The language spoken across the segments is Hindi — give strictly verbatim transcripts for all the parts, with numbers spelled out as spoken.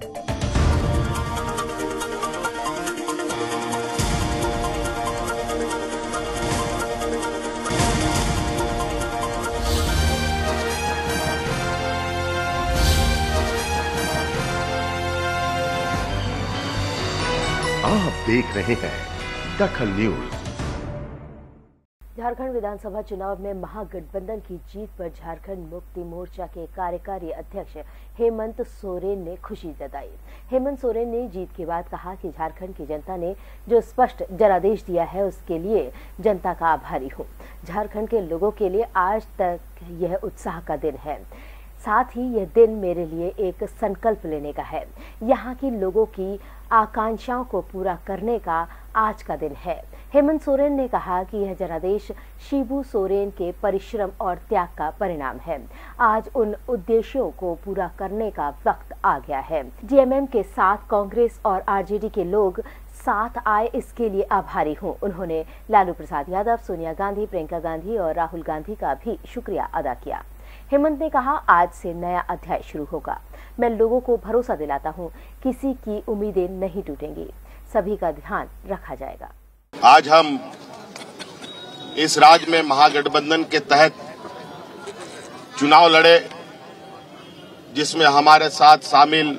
आप देख रहे हैं दखल न्यूज। झारखंड विधानसभा चुनाव में महागठबंधन की जीत पर झारखंड मुक्ति मोर्चा के कार्यकारी अध्यक्ष हेमंत सोरेन ने खुशी जताई। हेमंत सोरेन ने जीत के बाद कहा कि झारखंड की जनता ने जो स्पष्ट जनादेश दिया है उसके लिए जनता का आभारी हूं। झारखंड के लोगों के लिए आज तक यह उत्साह का दिन है, साथ ही यह दिन मेरे लिए एक संकल्प लेने का है। यहाँ की लोगों की आकांक्षाओं को पूरा करने का आज का दिन है। हेमंत सोरेन ने कहा कि यह जनादेश शिबू सोरेन के परिश्रम और त्याग का परिणाम है। आज उन उद्देश्यों को पूरा करने का वक्त आ गया है। डीएमएम के साथ कांग्रेस और आरजेडी के लोग साथ आए, इसके लिए आभारी हूं। उन्होंने लालू प्रसाद यादव, सोनिया गांधी, प्रियंका गांधी और राहुल गांधी का भी शुक्रिया अदा किया। हेमंत ने कहा, आज से नया अध्याय शुरू होगा। मैं लोगों को भरोसा दिलाता हूं, किसी की उम्मीदें नहीं टूटेंगी, सभी का ध्यान रखा जाएगा। आज हम इस राज्य में महागठबंधन के तहत चुनाव लड़े, जिसमें हमारे साथ शामिल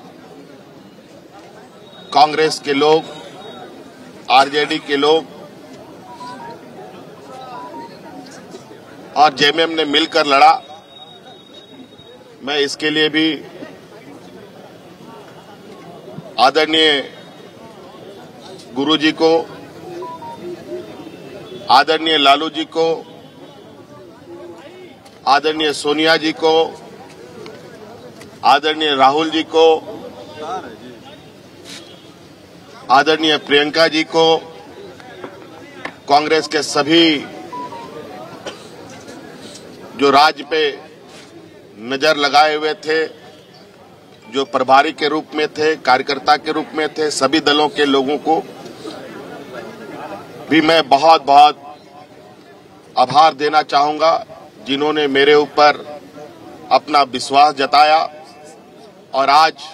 कांग्रेस के लोग, आरजेडी के लोग और जेएमएम ने मिलकर लड़ा। मैं इसके लिए भी आदरणीय गुरुजी को, आदरणीय लालू जी को, आदरणीय सोनिया जी को, आदरणीय राहुल जी को, आदरणीय प्रियंका जी को, कांग्रेस के सभी जो राज्य पे नजर लगाए हुए थे, जो प्रभारी के रूप में थे, कार्यकर्ता के रूप में थे, सभी दलों के लोगों को भी मैं बहुत बहुत आभार देना चाहूंगा, जिन्होंने मेरे ऊपर अपना विश्वास जताया और आज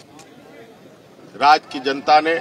राज्य की जनता ने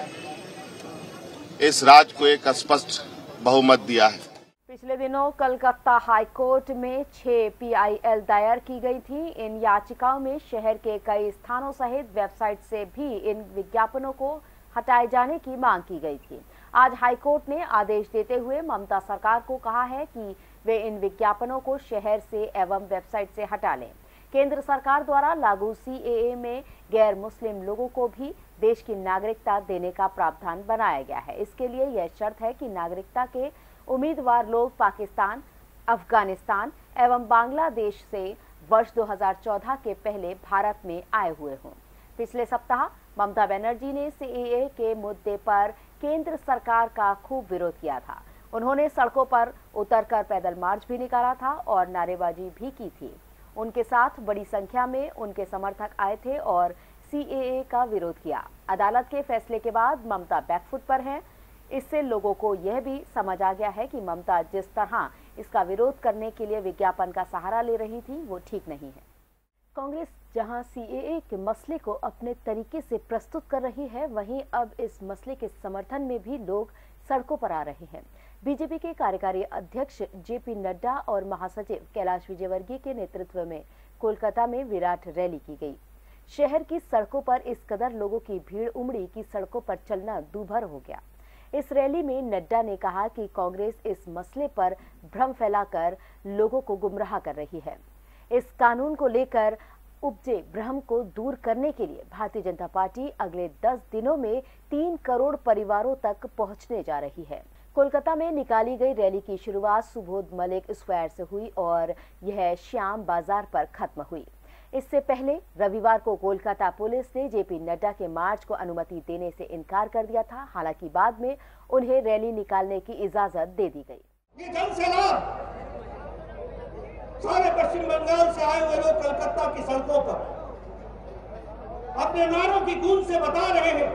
इस राज्य को एक स्पष्ट बहुमत दिया है। पिछले दिनों कलकत्ता हाईकोर्ट में छह पीआईएल दायर की गई थी। इन याचिकाओं में शहर के कई स्थानों सहित वेबसाइट से भी इन विज्ञापनों को हटाए जाने की मांग की गई थी। आज हाईकोर्ट ने आदेश देते हुए ममता सरकार को कहा है कि वे इन विज्ञापनों को शहर से एवं वेबसाइट से हटा लें। केंद्र सरकार द्वारा लागू सीएए में गैर मुस्लिम लोगों को भी देश की नागरिकता देने का प्रावधान बनाया गया है। इसके लिए यह शर्त है कि नागरिकता के उम्मीदवार लोग पाकिस्तान, अफगानिस्तान एवं बांग्लादेश से वर्ष दो हज़ार चौदह के पहले भारत में आए हुए हों। पिछले सप्ताह ममता बनर्जी ने सीएए के मुद्दे पर केंद्र सरकार का खूब विरोध किया था। उन्होंने सड़कों पर उतरकर पैदल मार्च भी निकाला था और नारेबाजी भी की थी। उनके साथ बड़ी संख्या में उनके समर्थक आए थे और सीएए का विरोध किया। अदालत के फैसले के बाद ममता बैकफुट पर हैं। इससे लोगों को यह भी समझ आ गया है कि ममता जिस तरह इसका विरोध करने के लिए विज्ञापन का सहारा ले रही थी वो ठीक नहीं है। कांग्रेस जहां सीएए के मसले को अपने तरीके से प्रस्तुत कर रही है, वहीं अब इस मसले के समर्थन में भी लोग सड़कों पर आ रहे हैं। बीजेपी के कार्यकारी अध्यक्ष जेपी नड्डा और महासचिव कैलाश विजयवर्गीय के नेतृत्व में कोलकाता में विराट रैली की गई। शहर की सड़कों पर इस कदर लोगों की भीड़ उमड़ी कि सड़कों पर चलना दूभर हो गया। इस रैली में नड्डा ने कहा कि कांग्रेस इस मसले पर भ्रम फैलाकर लोगों को गुमराह कर रही है। इस कानून को लेकर उपजे भ्रम को दूर करने के लिए भारतीय जनता पार्टी अगले दस दिनों में तीन करोड़ परिवारों तक पहुंचने जा रही है। कोलकाता में निकाली गई रैली की शुरुआत सुबोध मलिक स्क्वायर से हुई और यह श्याम बाजार पर खत्म हुई। इससे पहले रविवार को कोलकाता पुलिस ने जेपी नड्डा के मार्च को अनुमति देने से इनकार कर दिया था। हालांकि बाद में उन्हें रैली निकालने की इजाजत दे दी गई। ये जनसैलाब सारे पश्चिम बंगाल से आए हुए लोग कलकत्ता की सड़कों पर अपने नारों की गूंज से बता रहे हैं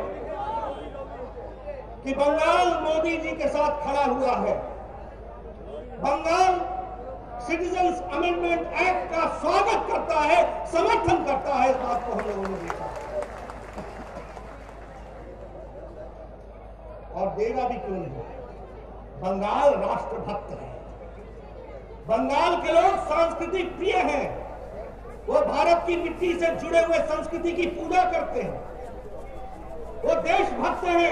कि बंगाल मोदी जी के साथ खड़ा हुआ है। बंगाल सिटीजन्स अमेंडमेंट एक्ट का स्वागत करता है, समर्थन करता है। इस बात को हम लोगों ने देखा। देगा भी क्यों नहीं। बंगाल राष्ट्रभक्त है, बंगाल के लोग सांस्कृतिक प्रिय हैं, वो भारत की मिट्टी से जुड़े हुए संस्कृति की पूजा करते हैं, वो देशभक्त हैं।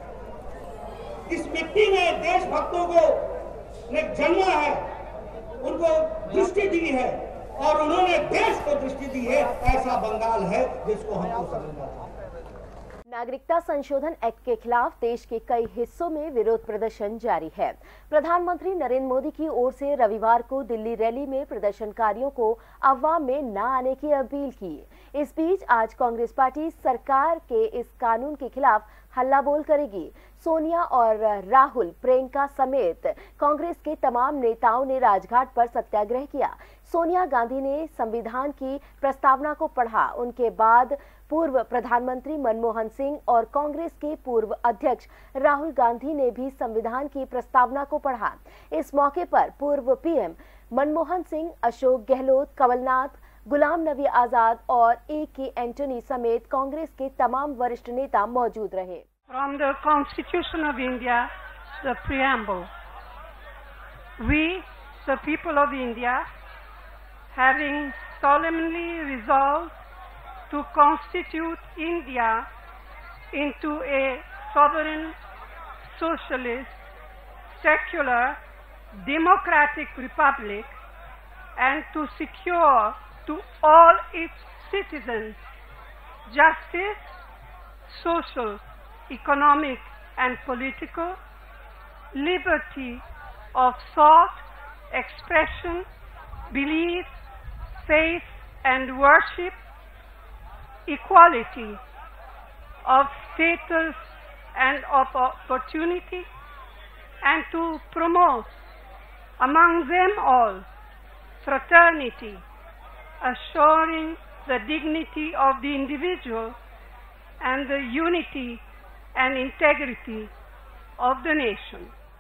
इस मिट्टी में देशभक्तों को ने जन्मा है, उनको दृष्टि दी है और उन्होंने देश को दृष्टि दी है। ऐसा बंगाल है जिसको हमको समझना चाहिए। नागरिकता संशोधन एक्ट के खिलाफ देश के कई हिस्सों में विरोध प्रदर्शन जारी है। प्रधानमंत्री नरेंद्र मोदी की ओर से रविवार को दिल्ली रैली में प्रदर्शनकारियों को अफवाह में न आने की अपील की। इस बीच आज कांग्रेस पार्टी सरकार के इस कानून के खिलाफ हल्ला बोल करेगी। सोनिया और राहुल, प्रियंका समेत कांग्रेस के तमाम नेताओं ने राजघाट पर सत्याग्रह किया। सोनिया गांधी ने संविधान की प्रस्तावना को पढ़ा। उनके बाद पूर्व प्रधानमंत्री मनमोहन सिंह और कांग्रेस के पूर्व अध्यक्ष राहुल गांधी ने भी संविधान की प्रस्तावना को पढ़ा। इस मौके पर पूर्व पीएम मनमोहन सिंह, अशोक गहलोत, कमलनाथ, गुलाम नबी आजाद और ए के एंटनी समेत कांग्रेस के तमाम वरिष्ठ नेता मौजूद रहे। From the Constitution of India, the preamble, we, the people of India, having solemnly resolved to constitute India into a sovereign, socialist, secular, democratic republic, and to secure to all its citizens justice, social, economic and political, liberty of thought, expression, belief, faith and worship, equality of status and of opportunity, and to promote among them all fraternity, assuring the dignity of the individual and the unity and integrity of the nation.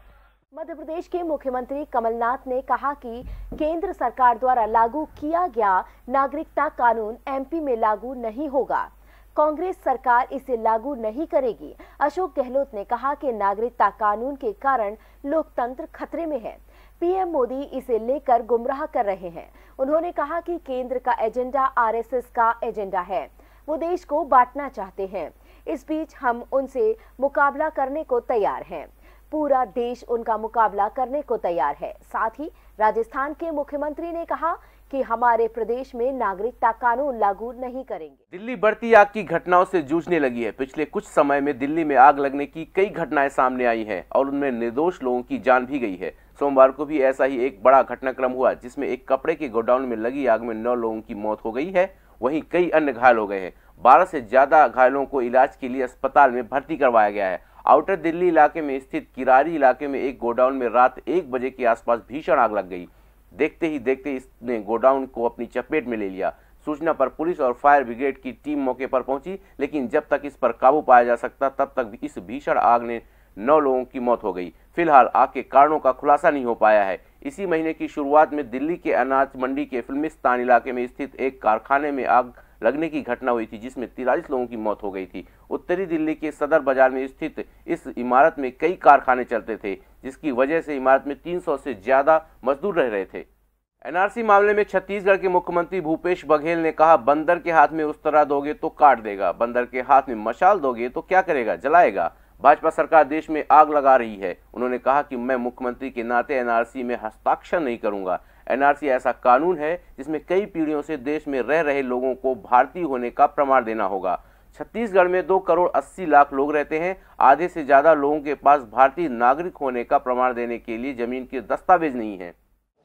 Madhya Pradesh के मुख्यमंत्री कमलनाथ ने कहा कि केंद्र सरकार द्वारा लागू किया गया नागरिकता कानून एमपी में लागू नहीं होगा। कांग्रेस सरकार इसे लागू नहीं करेगी। अशोक गहलोत ने कहा कि नागरिकता कानून के कारण लोकतंत्र खतरे में है। पीएम मोदी इसे लेकर गुमराह कर रहे हैं। उन्होंने कहा कि केंद्र का एजेंडा आरएसएस का एजेंडा है, वो देश को बांटना चाहते हैं। इस बीच हम उनसे मुकाबला करने को तैयार हैं। पूरा देश उनका मुकाबला करने को तैयार है। साथ ही राजस्थान के मुख्यमंत्री ने कहा कि हमारे प्रदेश में नागरिकता कानून लागू नहीं करेंगे। दिल्ली बढ़ती आग की घटनाओं से जूझने लगी है। पिछले कुछ समय में दिल्ली में आग लगने की कई घटनाएं सामने आई हैं और उनमें निर्दोष लोगों की जान भी गई है। सोमवार को भी ऐसा ही एक बड़ा घटनाक्रम हुआ जिसमें एक कपड़े के गोडाउन में लगी आग में नौ लोगों की मौत हो गई है, वहीं कई अन्य घायल हो गए हैं। बारह से ज्यादा घायलों को इलाज के लिए अस्पताल में भर्ती करवाया गया है। आउटर दिल्ली इलाके में स्थित किरारी इलाके में एक गोडाउन में रात एक बजे के आसपास भीषण आग लग गई। देखते ही देखते इसने गोडाउन को अपनी चपेट में ले लिया। सूचना पर पुलिस और फायर ब्रिगेड की टीम मौके पर पहुंची, लेकिन जब तक इस पर काबू पाया जा सकता तब तक इस भीषण आग ने नौ लोगों की मौत हो गई। फिलहाल आग के कारणों का खुलासा नहीं हो पाया है। इसी महीने की शुरुआत में दिल्ली के अनाज मंडी के फिल्मिस्तान इलाके में स्थित एक कारखाने में आग लगने की घटना हुई थी जिसमें तिरालीस लोगों की मौत हो गई थी। उत्तरी दिल्ली के सदर बाजार में स्थित इस इमारत में कई कारखाने चलते थे, जिसकी वजह से इमारत में तीन सौ से ज्यादा मजदूर रह रहे थे। एनआरसी मामले में छत्तीसगढ़ के मुख्यमंत्री भूपेश बघेल ने कहा, बंदर के हाथ में उस्तरा दोगे तो काट देगा, बंदर के हाथ में मशाल दोगे तो क्या करेगा, जलाएगा। भाजपा सरकार देश में आग लगा रही है। उन्होंने कहा कि मैं मुख्यमंत्री के नाते एनआरसी में हस्ताक्षर नहीं करूंगा। एनआरसी ऐसा कानून है जिसमें कई पीढ़ियों से देश में रह रहे लोगों को भारतीय होने का प्रमाण देना होगा। छत्तीसगढ़ में दो करोड़ अस्सी लाख लोग रहते हैं। आधे से ज्यादा लोगों के पास भारतीय नागरिक होने का प्रमाण देने के लिए जमीन के दस्तावेज नहीं है।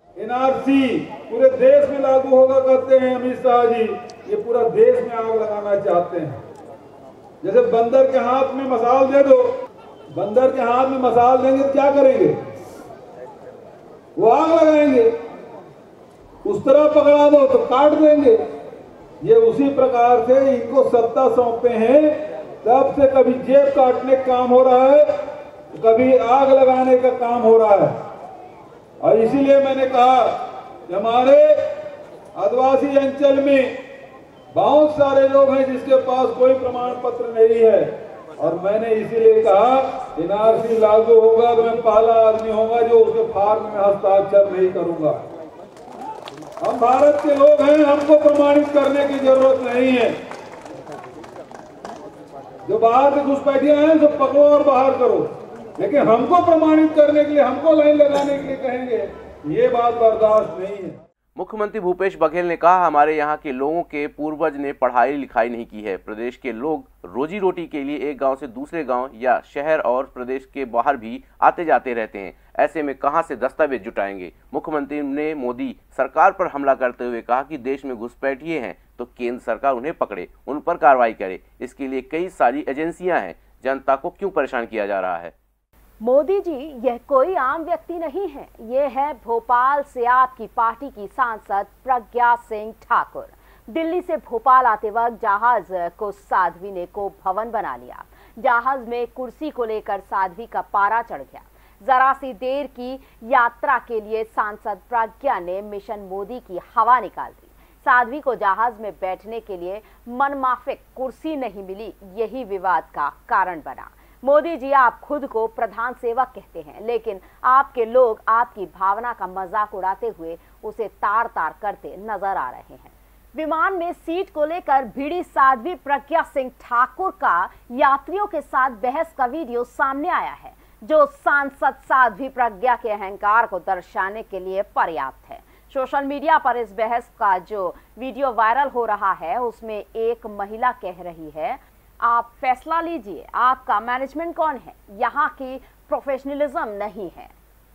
एनआरसी पूरे देश में लागू होगा कहते हैं अमित शाह जी, ये पूरा देश में आग लगाना चाहते हैं। जैसे बंदर के हाथ में मसाल दे दो, बंदर के हाथ में मसाल देंगे तो क्या करेंगे, वो आग लगाएंगे। उस तरह पकड़ा दो तो काट देंगे। ये उसी प्रकार से इनको सत्ता सौंपे हैं, तब से कभी जेब काटने का काम हो रहा है, कभी आग लगाने का काम हो रहा है। और इसीलिए मैंने कहा कि हमारे आदिवासी अंचल में बहुत सारे लोग हैं जिसके पास कोई प्रमाण पत्र नहीं है, और मैंने इसीलिए कहा एनआरसी लागू होगा तो मैं पहला आदमी होगा जो उसके फार्म में हस्ताक्षर नहीं करूंगा। हम भारत के लोग हैं, हमको प्रमाणित करने की जरूरत नहीं है। जो बाहर से घुसपैठियां हैं सब पकड़ो और बाहर करो, लेकिन हमको प्रमाणित करने के लिए, हमको लाइन लगाने के लिए कहेंगे, ये बात बर्दाश्त नहीं है। मुख्यमंत्री भूपेश बघेल ने कहा, हमारे यहाँ के लोगों के पूर्वज ने पढ़ाई लिखाई नहीं की है। प्रदेश के लोग रोजी रोटी के लिए एक गांव से दूसरे गांव या शहर और प्रदेश के बाहर भी आते जाते रहते हैं। ऐसे में कहां से दस्तावेज जुटाएंगे। मुख्यमंत्री ने मोदी सरकार पर हमला करते हुए कहा कि देश में घुसपैठिए हैं तो केंद्र सरकार उन्हें पकड़े, उन पर कार्रवाई करे। इसके लिए कई सारी एजेंसियां हैं, जनता को क्यों परेशान किया जा रहा है। मोदी जी, यह कोई आम व्यक्ति नहीं है, ये है भोपाल से आपकी पार्टी की सांसद प्रज्ञा सिंह ठाकुर। दिल्ली से भोपाल आते वक्त जहाज को साध्वी ने को भवन बना लिया। जहाज में कुर्सी को लेकर साध्वी का पारा चढ़ गया। जरा सी देर की यात्रा के लिए सांसद प्रज्ञा ने मिशन मोदी की हवा निकाल दी। साध्वी को जहाज में बैठने के लिए मनमाफिक कुर्सी नहीं मिली, यही विवाद का कारण बना। मोदी जी, आप खुद को प्रधान सेवक कहते हैं, लेकिन आपके लोग आपकी भावना का मजाक उड़ाते हुए उसे तार तार करते नजर आ रहे हैं। विमान में सीट को लेकर भिड़ी साध्वी प्रज्ञा सिंह ठाकुर का यात्रियों के साथ बहस का वीडियो सामने आया है, जो सांसद साध्वी प्रज्ञा के अहंकार को दर्शाने के लिए पर्याप्त है। सोशल मीडिया पर इस बहस का जो वीडियो वायरल हो रहा है, उसमें एक महिला कह रही है, आप फैसला लीजिए, आपका मैनेजमेंट कौन है, यहाँ की प्रोफेशनलिज्म नहीं है।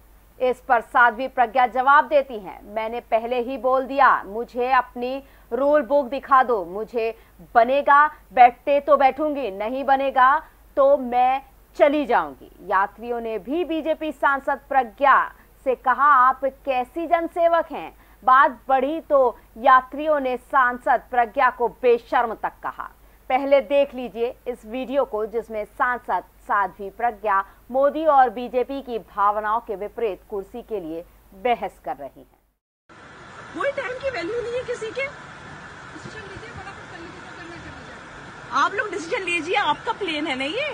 इस पर साध्वी प्रज्ञा जवाब देती हैं, मैंने पहले ही बोल दिया, मुझे अपनी रूल बुक दिखा दो, मुझे बनेगा बैठते तो बैठूंगी, नहीं बनेगा तो मैं चली जाऊंगी। यात्रियों ने भी बीजेपी सांसद प्रज्ञा से कहा, आप कैसी जनसेवक हैं। बात बढ़ी तो यात्रियों ने सांसद प्रज्ञा को बेशर्म तक कहा। पहले देख लीजिए इस वीडियो को, जिसमें सांसद साध्वी प्रज्ञा मोदी और बीजेपी की भावनाओं के विपरीत कुर्सी के लिए बहस कर रही हैं। कोई टाइम की वैल्यू नहीं है किसी के। डिसीजन लीजिए, फटाफट कर लीजिए, जो करना है। आप लोग डिसीजन लीजिए, आपका प्लेन है नहीं ये।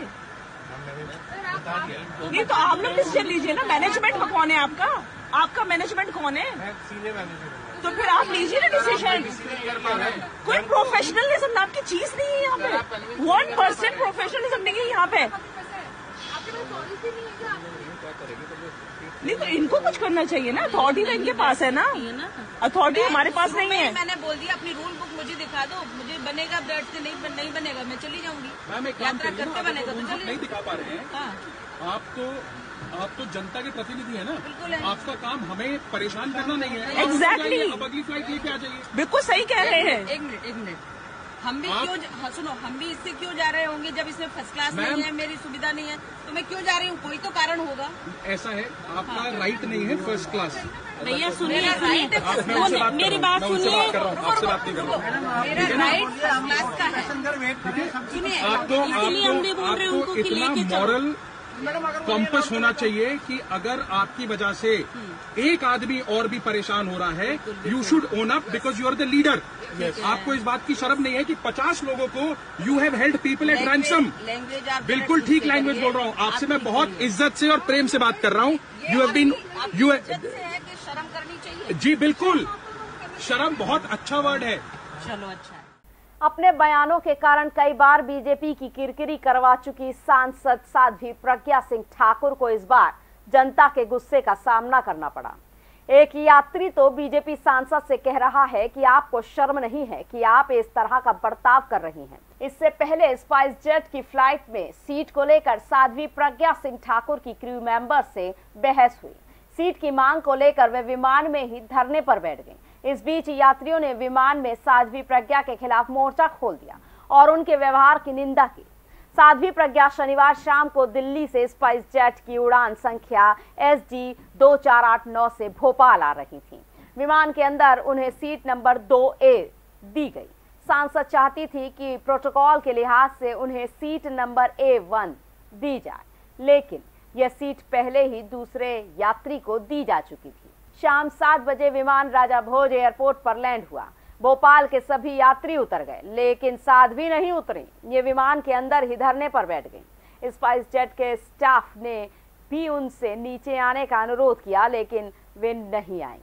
नहीं तो आप लोग डिसीजन लीजिए ना। मैनेजमेंट का कौन है आपका? आपका मैनेजमेंट कौन है? तो फिर आप लीजिए ना डिसीजन। कोई प्रोफेशनलिज्म नाम की चीज नहीं है यहाँ पे। वन परसेंट प्रोफेशनलिज्म नहीं है यहाँ पे। नहीं तो इनको कुछ करना चाहिए ना। अथॉरिटी तो इनके पास है ना, अथॉरिटी हमारे पास नहीं है। मैंने बोल दिया अपनी रूल बुक मुझे दिखा दो, मुझे बनेगा बैठ से, नहीं नहीं बनेगा मैं चली जाऊंगी। यात्रा करके बनेगा तो चलिए। नहीं दिखा पा रहे हैं। हाँ। आप तो आप तो जनता के प्रतिनिधि है ना। बिल्कुल है। आपका काम हमें परेशान करना नहीं है। एग्जैक्टली। अब अगली फ्लाइट लेके आ जाइए। बिल्कुल सही कह रहे हैं। एक मिनट एक मिनट हम भी क्यों हाँ, सुनो हम भी इससे क्यों जा रहे होंगे जब इसमें फर्स्ट क्लास नहीं है, मेरी सुविधा नहीं है, तो मैं क्यों जा रही हूँ? कोई तो कारण होगा। ऐसा है, आपका हाँ। राइट नहीं है फर्स्ट क्लास। भैया सुनिए, मेरी बात सुनिए। आपसे बात नहीं कर रहा हूँ। मेरा राइट फर्स्ट क्लास का है। सुनिए, आपको आपको इतना मॉरल कॉम्पस होना चाहिए कि अगर आपकी वजह से एक आदमी और भी परेशान हो रहा है, you should own up because you are the leader. आपको इस बात की शर्म नहीं है कि पचास लोगों को you have held people at ransom. बिल्कुल ठीक लैंग्वेज बोल रहा हूँ आपसे। मैं बहुत इज्जत से और प्रेम से बात कर रहा हूँ। यू हैव बीन यू शर्म करनी चाहिए। जी बिल्कुल, शर्म बहुत अच्छा वर्ड है। चलो अच्छा है। अपने बयानों के कारण कई बार बीजेपी की किरकिरी करवा चुकी सांसद साध्वी प्रज्ञा सिंह ठाकुर को इस बार जनता के गुस्से का सामना करना पड़ा। एक यात्री तो बीजेपी सांसद से कह रहा है कि आपको शर्म नहीं है कि आप इस तरह का बर्ताव कर रही हैं। इससे पहले स्पाइस जेट की फ्लाइट में सीट को लेकर साध्वी प्रज्ञा सिंह ठाकुर की क्रू मेंबर से बहस हुई। सीट की मांग को लेकर वे विमान में ही धरने पर बैठ गए। इस बीच यात्रियों ने विमान में साध्वी प्रज्ञा के खिलाफ मोर्चा खोल दिया और उनके व्यवहार की निंदा की। साध्वी प्रज्ञा शनिवार शाम को दिल्ली से स्पाइस जेट की उड़ान संख्या एस डी दो चार आठ नौ से भोपाल आ रही थी। विमान के अंदर उन्हें सीट नंबर दो ए दी गई। सांसद चाहती थी कि प्रोटोकॉल के लिहाज से उन्हें सीट नंबर ए वन दी जाए, लेकिन यह सीट पहले ही दूसरे यात्री को दी जा चुकी थी। शाम सात बजे विमान राजा भोज एयरपोर्ट पर लैंड हुआ। भोपाल के सभी यात्री उतर गए, लेकिन साध्वी नहीं उतरी। ये विमान के अंदर ही धरने पर बैठ गई। स्पाइस जेट के स्टाफ ने भी उनसे नीचे आने का अनुरोध किया, लेकिन वे नहीं आई।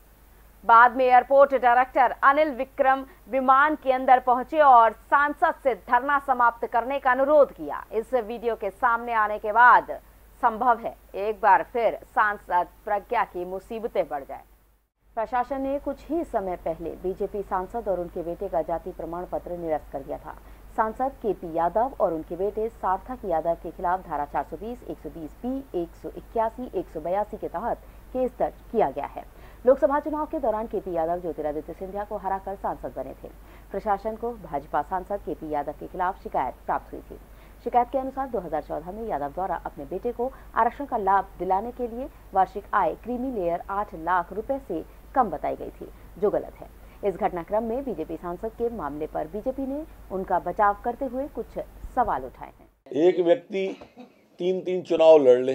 बाद में एयरपोर्ट डायरेक्टर अनिल विक्रम विमान के अंदर पहुंचे और सांसद से धरना समाप्त करने का अनुरोध किया। इस वीडियो के सामने आने के बाद संभव है एक बार फिर सांसद प्रज्ञा की मुसीबतें बढ़ जाए। प्रशासन ने कुछ ही समय पहले बीजेपी सांसद और उनके बेटे का जाति प्रमाण पत्र निरस्त कर दिया था। सांसद के पी यादव और उनके बेटे सार्थक यादव के खिलाफ धारा चार सौ बीस, एक सौ बीस बी, एक सौ इक्यासी, एक सौ बयासी के तहत केस दर्ज किया गया है। लोकसभा चुनाव के दौरान के पी यादव ज्योतिरादित्य सिंधिया को हराकर सांसद बने थे। प्रशासन को भाजपा सांसद के पी यादव के खिलाफ शिकायत प्राप्त हुई थी। शिकायत के अनुसार दो हज़ार चौदह में यादव द्वारा अपने बेटे को आरक्षण का लाभ दिलाने के लिए वार्षिक आय क्रीमी लेयर आठ लाख रुपए से कम बताई गई थी, जो गलत है। इस घटनाक्रम में बीजेपी सांसद के मामले पर बीजेपी ने उनका बचाव करते हुए कुछ सवाल उठाए हैं। एक व्यक्ति तीन तीन चुनाव लड़ ले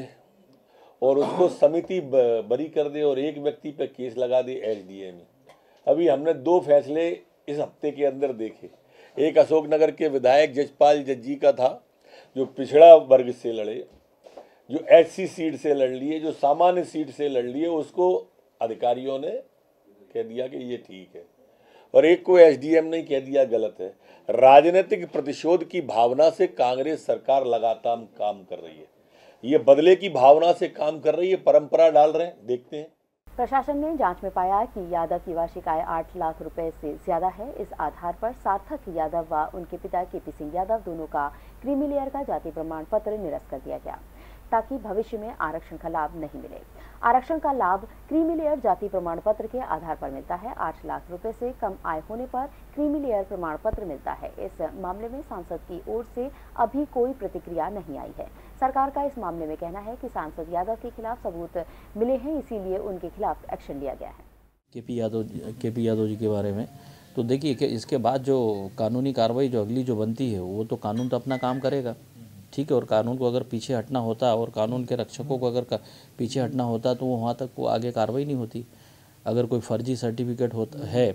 और उसको समिति बरी कर दे और एक व्यक्ति पे केस लगा दे एसडीए में। अभी हमने दो फैसले इस हफ्ते के अंदर देखे। एक अशोकनगर के विधायक जजपाल जज्जी का था, जो पिछड़ा वर्ग से लड़े, जो एससी सीट से लड़ लिए, जो सामान्य सीट से लड़ लिए, उसको अधिकारियों ने कह दिया कि ये ठीक है, और एक को एसडीएम ने कह दिया गलत है। राजनीतिक प्रतिशोध की भावना से कांग्रेस सरकार लगातार काम कर रही है। ये बदले की भावना से काम कर रही है, परंपरा डाल रहे हैं। देखते हैं। प्रशासन ने जांच में पाया कि यादव की वार्षिक आय आठ लाख रुपए से ज्यादा है। इस आधार पर सार्थक यादव व उनके पिता के पी सिंह यादव दोनों का क्रीमी लेयर का जाति प्रमाण पत्र निरस्त कर दिया गया, ताकि भविष्य में आरक्षण का लाभ नहीं मिले। आरक्षण का लाभ क्रीमी लेयर जाति प्रमाण पत्र के आधार पर मिलता है। आठ लाख रुपए से कम आय होने पर क्रीमी लेयर प्रमाण पत्र मिलता है। इस मामले में सांसद की ओर से अभी कोई प्रतिक्रिया नहीं आई है। सरकार का इस मामले में कहना है कि सांसद यादव के खिलाफ सबूत मिले हैं, इसीलिए उनके खिलाफ एक्शन लिया गया है। के पी यादव के पी यादव जी के बारे में तो देखिए कि इसके बाद जो कानूनी कार्रवाई जो अगली जो बनती है, वो तो कानून तो अपना काम करेगा, ठीक है। और कानून को अगर पीछे हटना होता और कानून के रक्षकों को अगर पीछे हटना होता तो वहाँ तक वो आगे कार्रवाई नहीं होती। अगर कोई फर्जी सर्टिफिकेट होता है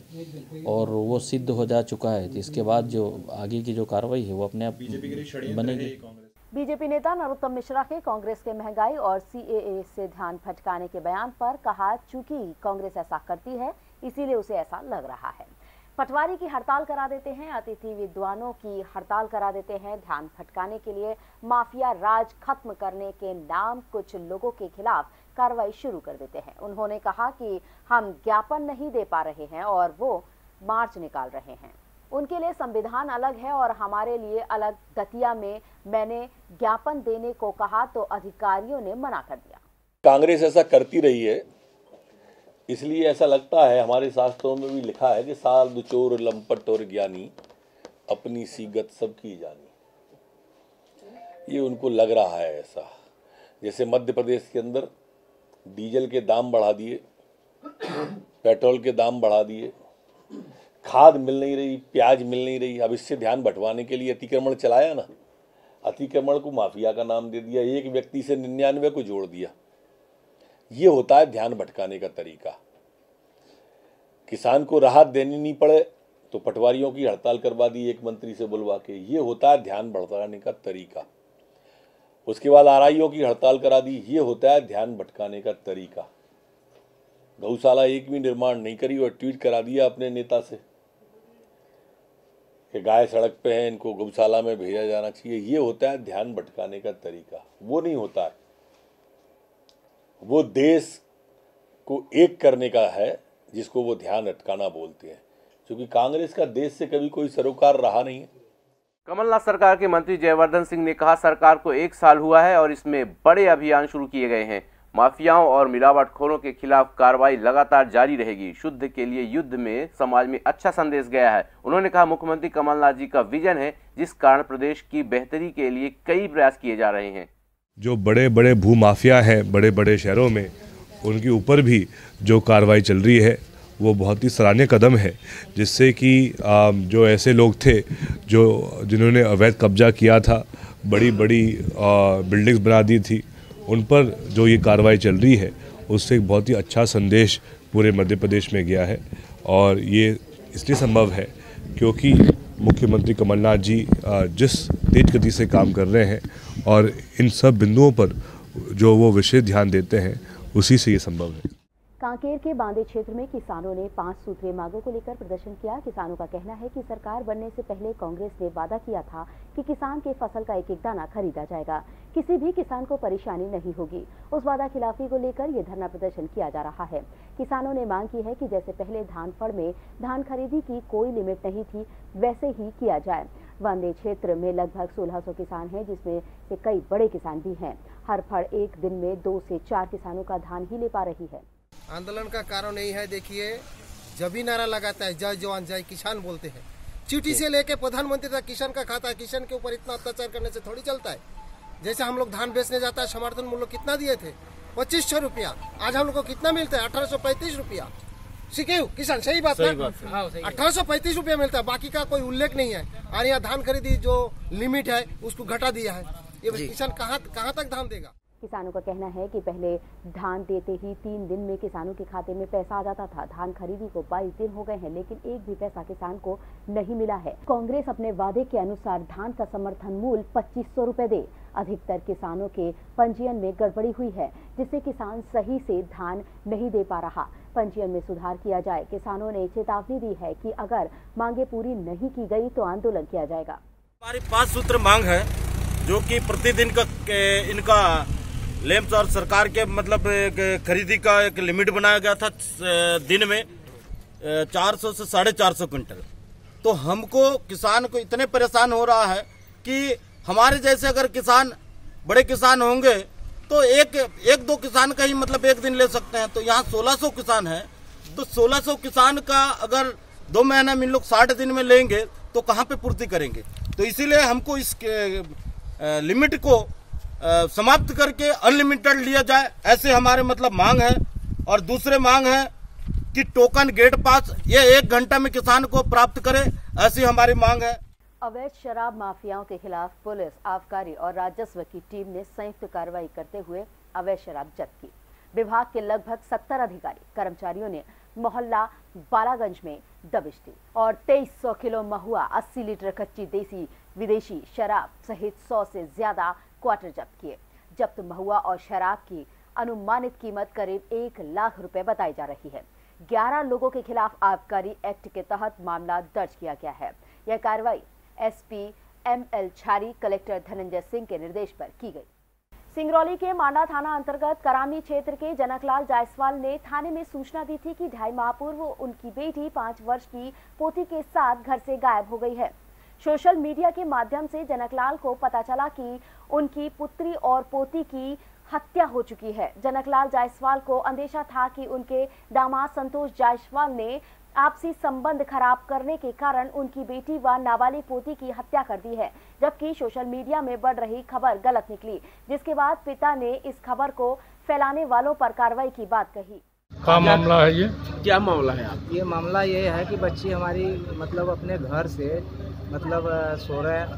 और वो सिद्ध हो जा चुका है, तो इसके बाद जो आगे की जो कार्रवाई है वो अपने आप बनेगी। बीजेपी नेता नरोत्तम मिश्रा के कांग्रेस के महंगाई और सीएए से ध्यान भटकाने के बयान पर कहा, चूंकि कांग्रेस ऐसा करती है इसीलिए उसे ऐसा लग रहा है। पटवारी की हड़ताल करा देते हैं, अतिथि विद्वानों की हड़ताल करा देते हैं। ध्यान भटकाने के लिए माफिया राज खत्म करने के नाम कुछ लोगों के खिलाफ कार्रवाई शुरू कर देते हैं। उन्होंने कहा कि हम ज्ञापन नहीं दे पा रहे हैं और वो मार्च निकाल रहे हैं। उनके लिए संविधान अलग है और हमारे लिए अलग। दतिया में मैंने ज्ञापन देने को कहा तो अधिकारियों ने मना कर दिया। कांग्रेस ऐसा करती रही है, इसलिए ऐसा लगता है, हमारे शास्त्रों में भी लिखा है कि साध चोर लंपट और ज्ञानी अपनी सीगत सबकी जानी। ये उनको लग रहा है ऐसा। जैसे मध्य प्रदेश के अंदर डीजल के दाम बढ़ा दिए, पेट्रोल के दाम बढ़ा दिए, खाद मिल नहीं रही, प्याज मिल नहीं रही। अब इससे ध्यान बंटवाने के लिए अतिक्रमण चलाया ना, अतिक्रमण को माफिया का नाम दे दिया, एक व्यक्ति से निन्यानवे को जोड़ दिया। ये होता है ध्यान भटकाने का तरीका। किसान को राहत देनी नहीं पड़े तो पटवारियों की हड़ताल करवा दी एक मंत्री से बुलवा के, ये होता है ध्यान भटकाने का तरीका। उसके बाद आरआईओ की हड़ताल करा दी, ये होता है ध्यान भटकाने का तरीका। गौशाला एक भी निर्माण नहीं करी और ट्वीट करा दिया अपने नेता से कि गाय सड़क पे हैं, इनको गौशाला में भेजा जाना चाहिए। ये होता है ध्यान भटकाने का तरीका। वो नहीं होता है, वो देश को एक करने का है जिसको वो ध्यान अटकाना बोलते हैं, क्योंकि कांग्रेस का देश से कभी कोई सरोकार रहा नहीं है। कमलनाथ सरकार के मंत्री जयवर्धन सिंह ने कहा, सरकार को एक साल हुआ है और इसमें बड़े अभियान शुरू किए गए हैं। माफियाओं और मिलावटखोरों के खिलाफ कार्रवाई लगातार जारी रहेगी। शुद्ध के लिए युद्ध में समाज में अच्छा संदेश गया है। उन्होंने कहा, मुख्यमंत्री कमलनाथ जी का विजन है, जिस कारण प्रदेश की बेहतरी के लिए कई प्रयास किए जा रहे हैं। जो बड़े बड़े भू माफिया हैं बड़े बड़े शहरों में, उनके ऊपर भी जो कार्रवाई चल रही है वो बहुत ही सराहनीय कदम है, जिससे कि जो ऐसे लोग थे जो जिन्होंने अवैध कब्जा किया था, बड़ी बड़ी बिल्डिंग्स बना दी थी, उन पर जो ये कार्रवाई चल रही है उससे एक बहुत ही अच्छा संदेश पूरे मध्य प्रदेश में गया है। और ये इसलिए संभव है क्योंकि मुख्यमंत्री कमलनाथ जी जिस तेज गति से काम कर रहे हैं और इन सब बिंदुओं पर जो वो विशेष ध्यान देते हैं, उसी से ये संभव है। कांकेर के बांदे क्षेत्र में किसानों ने पांच सूत्रीय मांगों को लेकर प्रदर्शन किया। किसानों का कहना है कि सरकार बनने से पहले कांग्रेस ने वादा किया था कि किसान के फसल का एक एक दाना खरीदा जाएगा, किसी भी किसान को परेशानी नहीं होगी। उस वादा खिलाफी को लेकर ये धरना प्रदर्शन किया जा रहा है। किसानों ने मांग की है कि जैसे पहले धान फड़ में धान खरीदी की कोई लिमिट नहीं थी, वैसे ही किया जाए। बांदे क्षेत्र में लगभग सोलह सौ किसान हैं, जिसमें से कई बड़े किसान भी हैं। हर फड़ एक दिन में दो से चार किसानों का धान ही ले पा रही है। आंदोलन का कारण यही है, देखिए जब भी नारा लगाता है जय जवान जय किसान बोलते हैं, चिट्ठी से लेके प्रधानमंत्री तक किसान का खाता, किसान के ऊपर इतना अत्याचार करने से थोड़ी चलता है। जैसे हम लोग धान बेचने जाता है, समर्थन मूल्य कितना दिए थे, पच्चीस सौ रुपया, आज हम लोग को कितना मिलता है, अठारह सौ पैंतीस रुपया। सीखे किसान, सही बात है, अठारह सौ पैंतीस रुपया मिलता है, बाकी का कोई उल्लेख नहीं है। और यहाँ धान खरीदी जो लिमिट है उसको घटा दिया है। ये किसान कहाँ कहाँ तक धान देगा? किसानों का कहना है कि पहले धान देते ही तीन दिन में किसानों के खाते में पैसा आ जाता था। धान खरीदी को बाईस दिन हो गए हैं, लेकिन एक भी पैसा किसान को नहीं मिला है। कांग्रेस अपने वादे के अनुसार धान का समर्थन मूल्य पच्चीस सौ रुपए दे। अधिकतर किसानों के पंजीयन में गड़बड़ी हुई है, जिससे किसान सही से धान नहीं दे पा रहा। पंजीयन में सुधार किया जाए। किसानों ने चेतावनी दी है कि अगर मांगे पूरी नहीं की गई तो आंदोलन किया जाएगा। हमारी पांच सूत्र मांग है, जो कि प्रतिदिन का इनका लेम्स और सरकार के मतलब खरीदी का एक लिमिट बनाया गया था दिन में चार सौ से साढ़े चार सौ क्विंटल। तो हमको किसान को इतने परेशान हो रहा है कि हमारे जैसे अगर किसान बड़े किसान होंगे तो एक एक दो किसान का ही मतलब एक दिन ले सकते हैं। तो यहाँ सोलह सौ किसान है, तो सोलह सौ किसान का अगर दो महीना में लोग साठ दिन में लेंगे तो कहाँ पे पूर्ति करेंगे? तो इसीलिए हमको इस लिमिट को आ, समाप्त करके अनलिमिटेड लिया जाए, ऐसे हमारे मतलब मांग है। और दूसरे मांग है कि टोकन गेट पास ये एक घंटा में किसान को प्राप्त करे, ऐसी हमारी मांग है। अवैध शराब माफियाओं के खिलाफ पुलिस, आबकारी और राजस्व की टीम ने संयुक्त कार्रवाई करते हुए अवैध शराब जब्त की। विभाग के लगभग सत्तर अधिकारी कर्मचारियों ने मोहल्ला बालागंज में दबिश दी और तेईस सौ किलो महुआ, अस्सी लीटर कच्ची देसी विदेशी शराब सहित सौ से ज्यादा क्वार्टर जब्त किए। जब्त महुआ और शराब की अनुमानित कीमत करीब एक लाख रुपए बताई जा रही है। ग्यारह लोगों के खिलाफ आबकारी एक्ट के तहत मामला दर्ज किया गया है। यह कार्रवाई SP M L Chhari, collector Dhananjay Singh के निर्देश पर की गई। सिंगरौली के मांडा थाना अंतर्गत करामी क्षेत्र के जनकलाल जायसवाल ने थाने में सूचना दी थी कि ढाई माह पूर्व उनकी बेटी पांच वर्ष की पोती के साथ घर से गायब हो गई है। सोशल मीडिया के माध्यम से जनकलाल को पता चला कि उनकी पुत्री और पोती की हत्या हो चुकी है। जनकलाल जायसवाल को अंदेशा था कि उनके दामाद संतोष जायसवाल ने आपसी संबंध खराब करने के कारण उनकी बेटी व नाबालिग पोती की हत्या कर दी है, जबकि सोशल मीडिया में बढ़ रही खबर गलत निकली, जिसके बाद पिता ने इस खबर को फैलाने वालों पर कार्रवाई की बात कही। क्या मामला है ये? क्या मामला है आप? ये मामला ये है कि बच्ची हमारी मतलब अपने घर से मतलब सोलह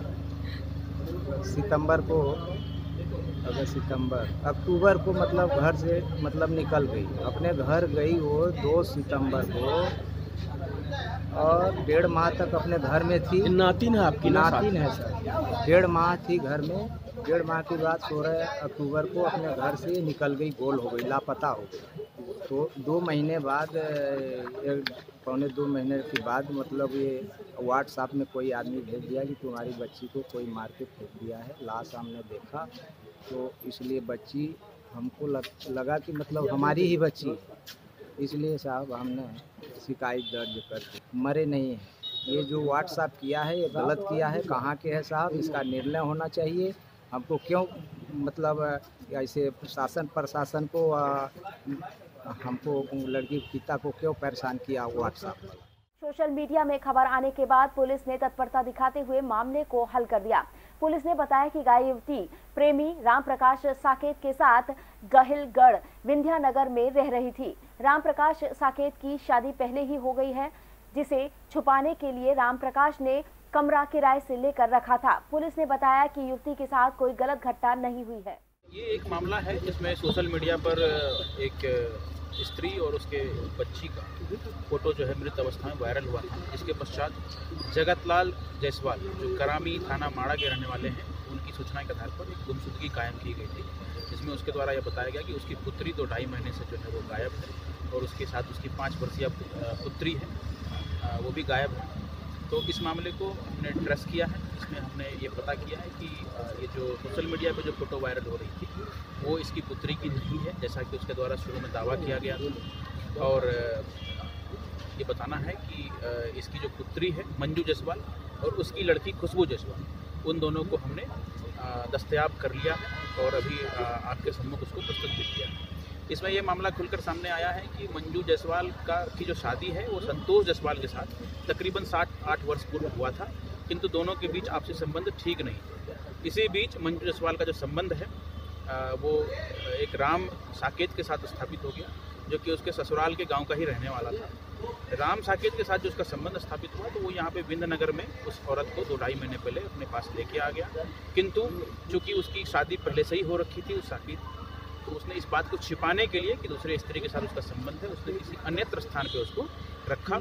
सितंबर को अगर सितंबर अक्टूबर को मतलब घर से मतलब निकल गई। अपने घर गई वो दो सितंबर को और डेढ़ माह तक अपने घर में थी। नातिन है आपकी? नातिन है सर। डेढ़ माह थी घर में। डेढ़ माह के बाद सोलह अक्टूबर को अपने घर से निकल गई, गोल हो गई, लापता हो गई। तो दो महीने बाद एक पौने दो महीने के बाद मतलब ये व्हाट्सएप में कोई आदमी भेज दिया कि तुम्हारी बच्ची को कोई मार के फेंक दिया है। लाश हमने देखा तो इसलिए बच्ची हमको लग, लगा कि मतलब हमारी ही बच्ची, इसलिए साहब हमने शिकायत दर्ज कर दी। मरे नहीं है। ये जो व्हाट्सएप किया है ये गलत किया है। कहाँ के है साहब, इसका निर्णय होना चाहिए। हमको क्यों मतलब ऐसे शासन प्रशासन को आ, हमको लड़की पिता को क्यों परेशान किया व्हाट्सएप। सोशल मीडिया में खबर आने के बाद पुलिस ने तत्परता दिखाते हुए मामले को हल कर दिया। पुलिस ने बताया कि गाय युवती प्रेमी राम प्रकाश साकेत के साथ गहिलगढ़ विंध्यानगर में रह रही थी। राम प्रकाश साकेत की शादी पहले ही हो गई है, जिसे छुपाने के लिए राम प्रकाश ने कमरा किराए से लेकर रखा था। पुलिस ने बताया कि युवती के साथ कोई गलत घटना नहीं हुई है। ये एक मामला है जिसमें सोशल मीडिया पर एक स्त्री और उसके बच्ची का फोटो जो है मृत अवस्था में वायरल हुआ था। इसके पश्चात जगतलाल जायसवाल जो करामी थाना माड़ा के रहने वाले हैं, उनकी सूचना के आधार पर एक गुमशुदगी कायम की गई थी, जिसमें उसके द्वारा यह बताया गया कि उसकी पुत्री दो ढाई महीने से जो है वो गायब है और उसके साथ उसकी पाँच वर्षीय पुत्री है वो भी गायब है। तो इस मामले को हमने ट्रेस किया है। इसमें हमने ये पता किया है कि ये जो सोशल मीडिया पे जो फोटो वायरल हो रही थी वो इसकी पुत्री की नहीं है, जैसा कि उसके द्वारा शुरू में दावा किया गया था। और ये बताना है कि इसकी जो पुत्री है मंजू जायसवाल और उसकी लड़की खुशबू जायसवाल, उन दोनों को हमने दस्तयाब कर लिया है और अभी आपके सम्मुख उसको प्रस्तुत भी किया है। इसमें यह मामला खुलकर सामने आया है कि मंजू जायसवाल का की जो शादी है वो संतोष जायसवाल के साथ तकरीबन सात आठ वर्ष पूर्व हुआ था, किंतु दोनों के बीच आपसी संबंध ठीक नहीं। इसी बीच मंजू जायसवाल का जो संबंध है वो एक राम साकेत के साथ स्थापित हो गया, जो कि उसके ससुराल के गांव का ही रहने वाला था। राम साकेत के साथ जो उसका संबंध स्थापित हुआ तो वो यहाँ पे विंध्यनगर में उस औरत को दो ढाई महीने पहले अपने पास लेके आ गया, किंतु चूँकि उसकी शादी पहले से ही हो रखी थी उस साकेत, तो उसने इस बात को छिपाने के लिए कि दूसरे स्त्री के साथ उसका संबंध है, उसने किसी अन्यत्र स्थान पे उसको रखा।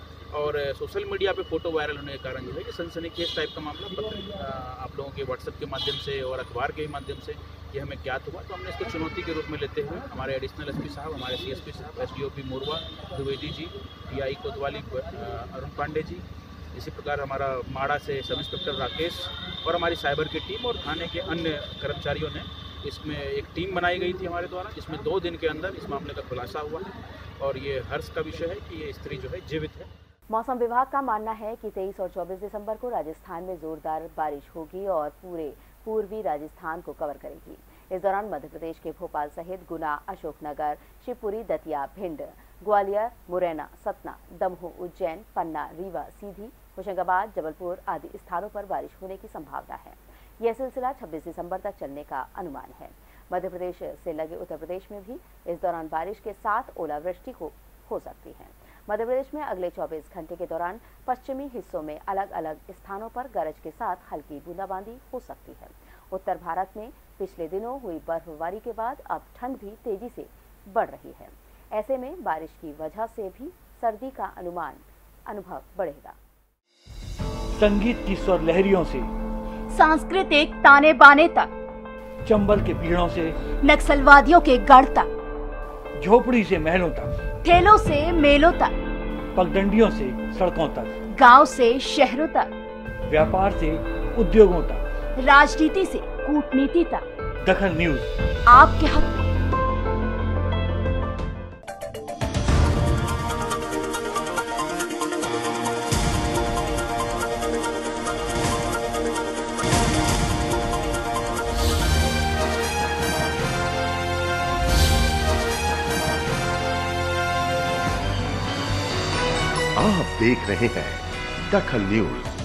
और सोशल मीडिया पे फोटो वायरल होने के कारण जो है कि सनसनीखेज टाइप का मामला पत्र आप लोगों के व्हाट्सएप के माध्यम से और अखबार के माध्यम से ये हमें ज्ञात हुआ। तो हमने इसको चुनौती के रूप में लेते हुए हमारे एडिशनल एसपी साहब, हमारे सीएसपी साहब, एसडीओपी मोरवा द्विवेदी जी, पीआई कोतवाली अरुण पांडे जी, इसी प्रकार हमारा माड़ा से सब इंस्पेक्टर राकेश और हमारी साइबर की टीम और थाने के अन्य कर्मचारियों ने इसमें एक टीम बनाई गई थी हमारे द्वारा, जिसमें दो दिन के अंदर इस मामले का खुलासा हुआ है और ये हर्ष का विषय है कि ये स्त्री जो है जीवित है। मौसम विभाग का मानना है कि तेईस और चौबीस दिसंबर को राजस्थान में जोरदार बारिश होगी और पूरे पूर्वी राजस्थान को कवर करेगी। इस दौरान मध्य प्रदेश के भोपाल सहित गुना, अशोकनगर, शिवपुरी, दतिया, भिंड, ग्वालियर, मुरैना, सतना, दमोह, उज्जैन, पन्ना, रीवा, सीधी, होशंगाबाद, जबलपुर आदि स्थानों पर बारिश होने की संभावना है। यह सिलसिला छब्बीस दिसंबर तक चलने का अनुमान है। मध्य प्रदेश से लगे उत्तर प्रदेश में भी इस दौरान बारिश के साथ ओलावृष्टि हो, हो सकती है। मध्य प्रदेश में अगले चौबीस घंटे के दौरान पश्चिमी हिस्सों में अलग अलग स्थानों पर गरज के साथ हल्की बूंदाबांदी हो सकती है। उत्तर भारत में पिछले दिनों हुई बर्फबारी के बाद अब ठंड भी तेजी से बढ़ रही है। ऐसे में बारिश की वजह से भी सर्दी का अनुमान अनुभव बढ़ेगा। संगीत की स्वर लहरियों से सांस्कृतिक ताने बाने तक, चंबल के पीड़ों से नक्सलवादियों के गढ़ तक, झोपड़ी से महलों तक, ठेलों से मेलों तक, पगडंडियों से सड़कों तक, गांव से शहरों तक, व्यापार से उद्योगों तक, राजनीति से कूटनीति तक, दखल न्यूज आपके हक में। आप देख रहे हैं दखल न्यूज।